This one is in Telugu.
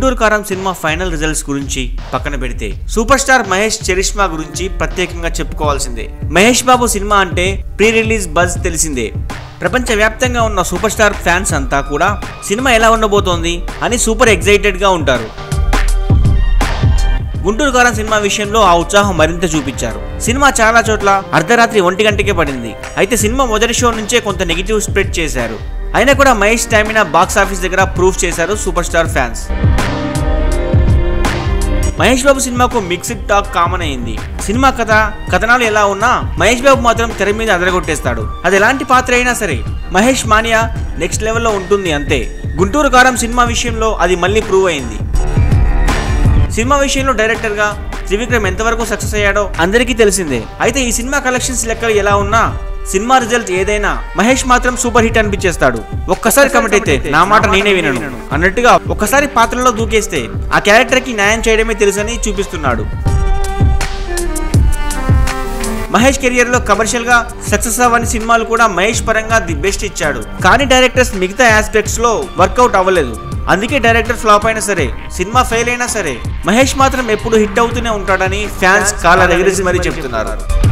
గుంటూరు కారం సినిమా ఫైనల్ రిజల్ట్స్ గురించి పక్కన పెడితే సూపర్ స్టార్ మహేష్ చరిష్మా గురించి ప్రత్యేకంగా చెప్పుకోవాల్సిందే. మహేష్ బాబు సినిమా అంటే ప్రీ రిలీజ్ బజ్ తెలిసిందే. ప్రపంచవ్యాప్తంగా ఉన్న సూపర్ స్టార్ ఫ్యాన్స్ అంతా కూడా సినిమా ఎలా ఉండబోతోంది అని సూపర్ ఎక్సైటెడ్ గా ఉంటారు. గుంటూరు కారం సినిమా విషయంలో ఆ ఉత్సాహం మరింత చూపించారు. సినిమా చాలా చోట్ల అర్ధరాత్రి 1 గంటకే పడింది. అయితే సినిమా మొదటి షో నుంచే కొంత నెగిటివ్ స్ప్రెడ్ చేశారు. అయినా కూడా మహేష్ స్టామినా బాక్స్ ఆఫీస్ దగ్గర ప్రూఫ్ చేశారు super star fans. Mahesh Babu సినిమాకు మిక్స్డ్ టాక్ కామన్ అయింది. సినిమా కథనాలు ఎలా ఉన్నా మహేష్ బాబు మాత్రం తెర మీద అదరగొట్టేస్తాడు. అది ఎలాంటి పాత్ర అయినా సరే మహేష్ మానియా నెక్స్ట్ లెవెల్లో ఉంటుంది అంతే. గుంటూరు కారం సినిమా విషయంలో అది మళ్ళీ ప్రూవ్ అయింది. సినిమా విషయంలో డైరెక్టర్ గా త్రివిక్రమ్ ఎంతవరకు సక్సెస్ అయ్యాడో అందరికీ తెలిసిందే. అయితే ఈ సినిమా కలెక్షన్స్ లెక్కలు ఎలా ఉన్నా సినిమా రిజల్ట్ ఏదైనా మహేష్ మాత్రం సూపర్ హిట్ అనిపించేస్తాడు. ఒక్కసారి కమిట్ అయితే నా మాట నేనే వినను అన్నట్టుగా ఒక్కసారి పాత్రలో దూకేస్తే ఆ క్యారెక్టర్ కి న్యాయం చేయడమే తెలుసని చూపిస్తున్నాడు. మహేష్ కెరియర్ లో కమర్షియల్ గా సక్సెస్ అవ్వని సినిమాలు కూడా మహేష్ పరంగా ది బెస్ట్ ఇచ్చాడు. కానీ డైరెక్టర్స్ మిగతా ఆస్పెక్ట్స్ లో వర్కౌట్ అవ్వలేదు. అందుకే డైరెక్టర్ ఫ్లాప్ అయినా సరే సినిమా ఫెయిల్ అయినా సరే మహేష్ మాత్రం ఎప్పుడు హిట్ అవుతూనే ఉంటాడని ఫ్యాన్స్ కాళ్ళ ఎగిరేసి మరీ చెప్తున్నారు.